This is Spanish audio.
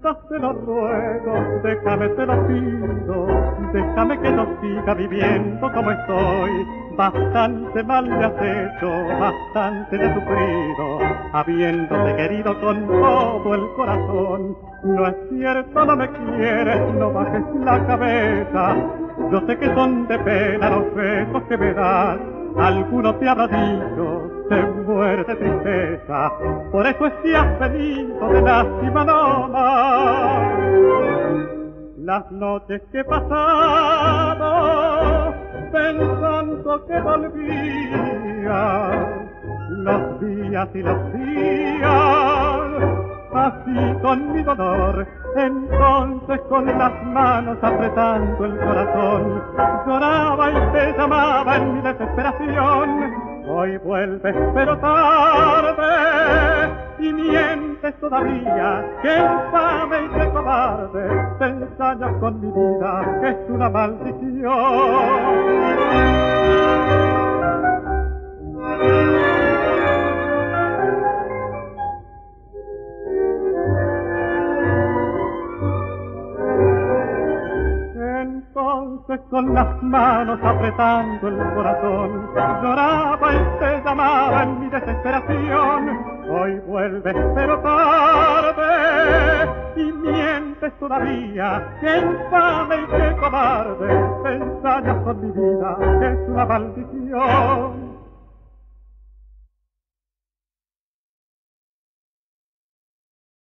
te lo ruego, déjame, te lo pido, déjame que yo siga viviendo como estoy. Bastante mal le has hecho, bastante le he sufrido, habiéndote querido con todo el corazón. No es cierto, no me quieres, no bajes la cabeza, yo sé que son de pena los besos que me das. Alguno te habrá dicho, se muere de tristeza, por eso es que has venido de lástima no más. Las noches que he pasado pensando que volvías, los días y los días, así con mi dolor, entonces con las manos apretando el corazón, lloraba y te llamaba en mi desesperación. Hoy vuelves pero tarde y mientes todavía, que infame y que cobarde, te ensañas con mi vida, que es una maldición. Entonces con las manos apretando el corazón, lloraba y te llamaba en mi desesperación. Hoy vuelves pero tarde y mientes todavía, que infame y que cobarde, te ensañas con mi vida, que es una maldición.